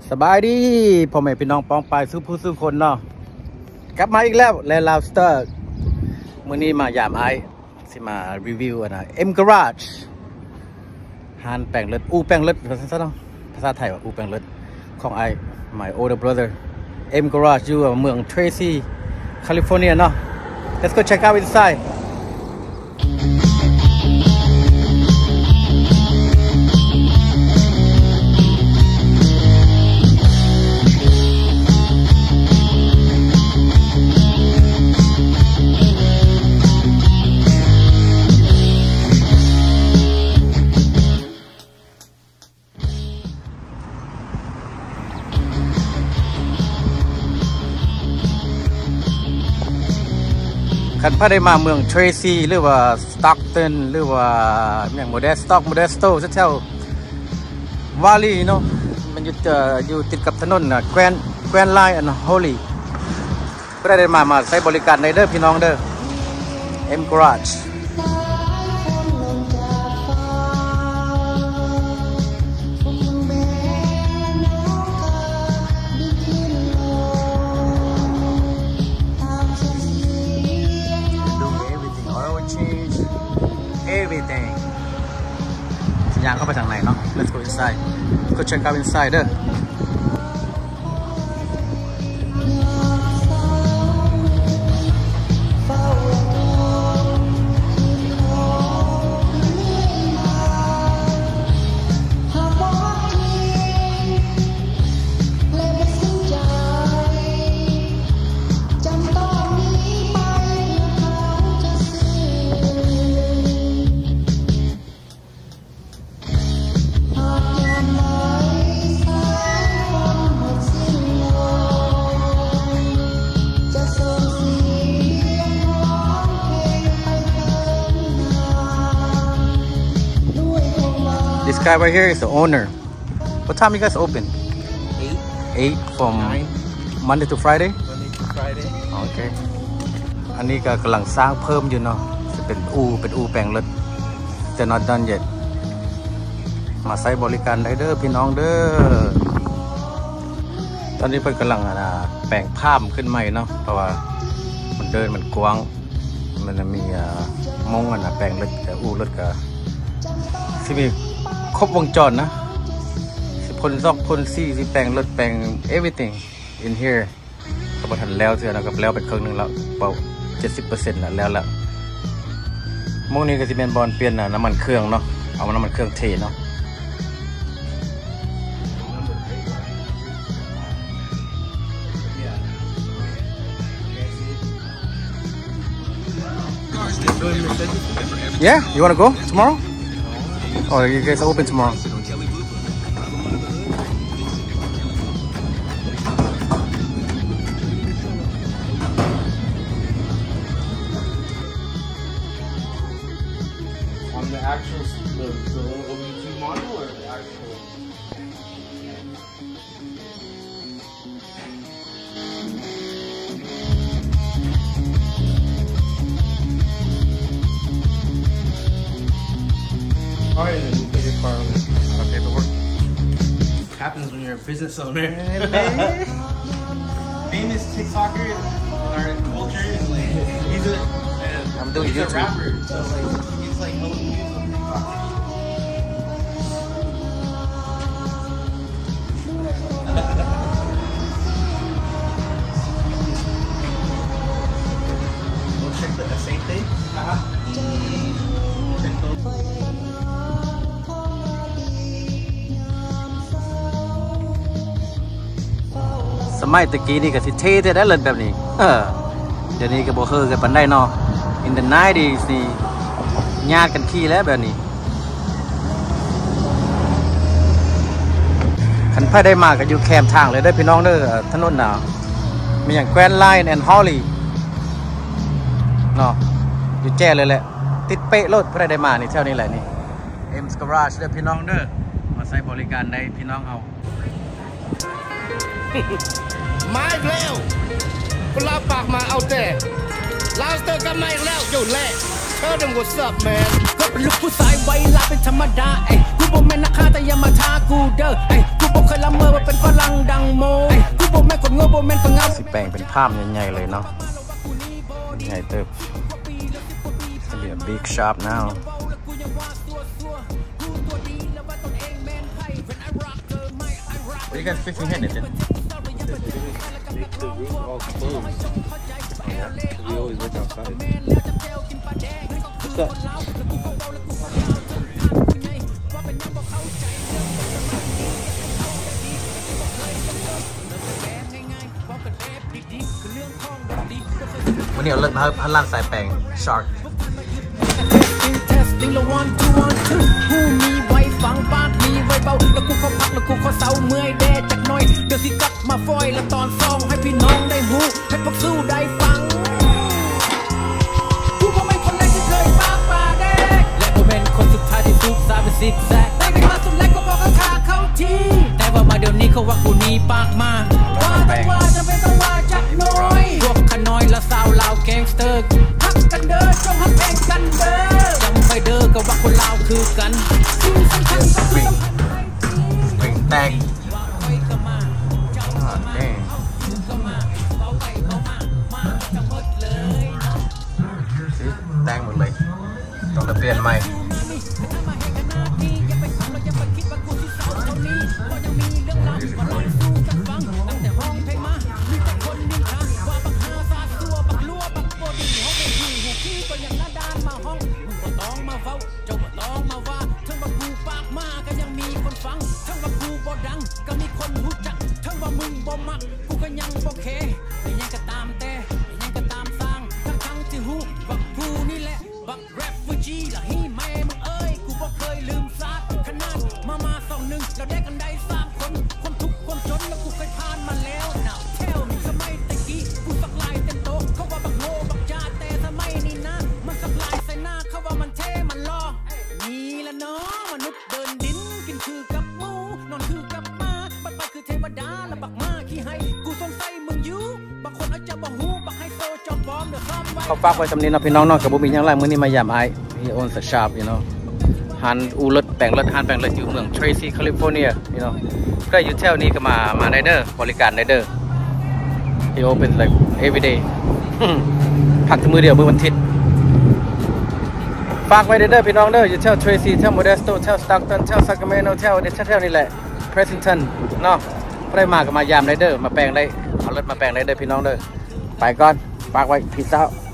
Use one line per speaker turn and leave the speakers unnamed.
สบายดีพ่อแม่พี่น้องป้องปลายสู้ผู้สู้คนเนาะกลับมาอีกแล้วและลาวสเตอร์มื้อนี้มายามไอสิมารีวิวนะเอ็มการาจฮานแปลงเลือดอูแปลงเลือดภาษาเนาะภาษาไทยว่าอูแปลงเลือดของไอ my older brother เอ็มการาจอยู่เมืองเทรซี่แคลิฟอร์เนียเนาะ let's go check out insideคันพาได้มาเมืองเทรซี่หรือว่าสต็อกตันหรือว่าอย่างโมเดสโตแถววาลีเนาะมันอยู่ติดกับถนนนะแกรนไลน์อันฮอลลี่ก็ได้มาใช้บริการในเด้อพี่น้องเด้อเอ็มการาจeverything สัญญาณเข้าไปทางไหนเนาะ let's go inside go check out inside เด้อThis guy right here is the owner. What time you guys open? 8 from 9. Monday to Friday?
Monday to Friday.
Okay. อันนี้ก็กำลังสร้างเพิ่มอยู่เนาะจะเป็นอูแปลงรถแต่ not done yet มาใช้บริการได้เด้อพี่น้องเด้อตอนนี้เพิ่นกำลังแปลงภาพขึ้นใหม่เนาะเพราะว่ามันเดินมันกว้างมันมีมงแปลงรถแต่อูรถก็ที่มีครบวงจรนะพ่นซอกพ่นซี่สิแปลงรถแปลง everything in here ก็มาทันแล้วเสียนะครับแล้วไปครึ่งนึงแล้วเป่า 70% แล้วโมงนี้ก็จะเป็นบอลเปลี่ยนน้ำมันเครื่องเนาะเอาน้ำมันเครื่องเทเนาะYeah, you wanna go tomorrow? Or you guys are open tomorrow?
On the actual, the OBT model or the actual? Alright, then we'll put your car on the paperwork. Happens when you're a business owner. Famous TikToker in our culture is like he's a rapper, so like he's like hella views on TikTok. We'll check the aceite. Check those.
สมัยตะกี้นี่ก็สิเท่ได้เลยแบบนี้เดี๋ยวนี้ก็บ่เคยกันปานใดเนาะ in the 90s นี่ญาติกันขี่แล้วแบบนี้คันไผได้มาก็อยู่แคมทางเลยได้พี่น้องเด้อถนนน่ะมีอย่าง Grand Line and Holly เนาะอยู่แจ้เลยแหละติดเป๊ะรถไผได้มานี่แถวนี้แหละนี่ M's Garage เด้อพี่น้องเด้อมาใช้บริการได้พี่น้องเอา
มาอีกแล้วเวลาปากมาเอาแต่ลาวสเตอร์ก็มาอีกแล้วอยู่แรก Tell them what's up man ก็เป็นลูกผู้ชายไว้ลาเป็นธรรมดากูบ่แม่นนักฆ่าแต่อย่ามาท้ากูเด้อกูบ่เคยละเมอว่าเป็นฝรั่งโมกูบ่แม่นคนโง่บ่แม่นคนเงา
สิแปลงเป็นภาพใหญ่ๆเลยเนาะใหญ่เติบ It's gonna be a big shop now What are you guys fixing here, Nathan?
The roof all closed. Yeah, we always work outside. What's up?
When you look at how long side bang shark
Testing ละ 1 2 1 2ผู้มีไว้ฟังปากมีไว้เบาแล้วกูเขาพักแล้วกูเขาเศร้าเมื่อยแดดจักหน่อยเดี๋ยวสิกลับมาฟอยแล้วตอนซองให้พี่น้องได้หูให้พวกสู้ได้ฟังกูบ่เป็นคนแรกที่เคยปากป่าแดกและกูเป็นคนสุดท้ายที่ซุกซาเป็นซิกแซกได้ไปมาสุดแรกก็บอกเขาฆ่าเขาทีแต่ว่ามาเดี๋ยวนี้เขาว่ากูหนีปากมาว่าจะเป็นต้องว่าจักหน่อยพวกขน้อยและสาวลาวแก๊งสเตอร์ฮักกันเด้อจงฮักแพงกันเด้อจำไปเด้อก็ว่าคนลาวคือกัน
Bring tagแตงหมดเลยต้องเปลี่ยนใหม่เขาฝากไว้สำนีนะพี่น้องกับบุมีอย่างไรมื้อนี้มายามไอที่โอนสชาร์ปฮันอูรถแบ่งรถฮันแบ่งรถอยู่เมืองเทรซี่แคลิฟอร์เนียก็อยู่แถวนี้ก็มาได้เด้อบริการได้เด้อที่โอเป็น like everyday พักมือเดียวมือวันอาทิตย์ฝากไว้เด้อพี่น้องเด้ออยู่แถวเทรซี่แถวโมเดสโตแถวสตั๊กตันแถวซักเมโนแถวนี่แหละเพรสซิงตันเนาะได้มาก็มายามได้เด้อมาแปลงได้เอารถมาแปลงได้เด้อพี่น้องเด้อไปก่อนฝากไว้พีซเอา